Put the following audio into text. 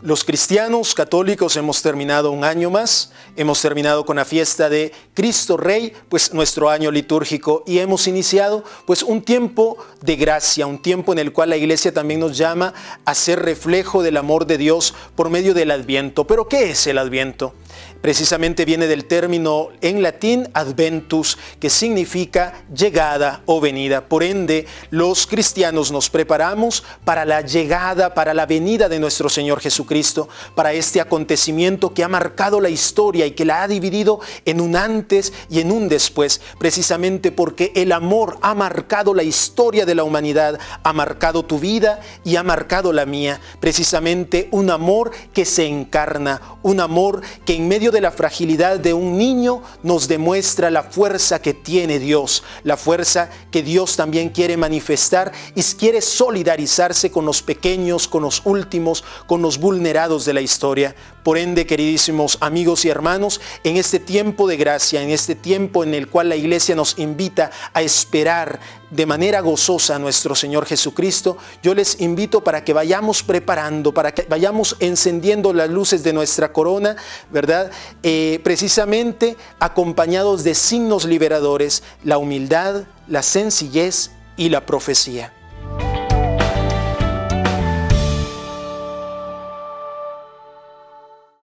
Los cristianos católicos hemos terminado un año más, hemos terminado con la fiesta de Cristo Rey, pues nuestro año litúrgico, y hemos iniciado pues un tiempo de gracia, un tiempo en el cual la Iglesia también nos llama a ser reflejo del amor de Dios por medio del Adviento. ¿Pero qué es el Adviento? Precisamente viene del término en latín adventus, que significa llegada o venida. Por ende, los cristianos nos preparamos para la llegada, para la venida de nuestro Señor Jesucristo, para este acontecimiento que ha marcado la historia y que la ha dividido en un antes y en un después, precisamente porque el amor ha marcado la historia de la humanidad, ha marcado tu vida y ha marcado la mía. Precisamente un amor que se encarna, un amor que en medio de la fragilidad de un niño nos demuestra la fuerza que tiene Dios, la fuerza que Dios también quiere manifestar y quiere solidarizarse con los pequeños, con los últimos, con los vulnerados de la historia. Por ende, queridísimos amigos y hermanos, en este tiempo de gracia, en este tiempo en el cual la Iglesia nos invita a esperar de manera gozosa a nuestro Señor Jesucristo, yo les invito para que vayamos preparando, para que vayamos encendiendo las luces de nuestra corona, ¿verdad? Precisamente acompañados de signos liberadores, la humildad, la sencillez y la profecía.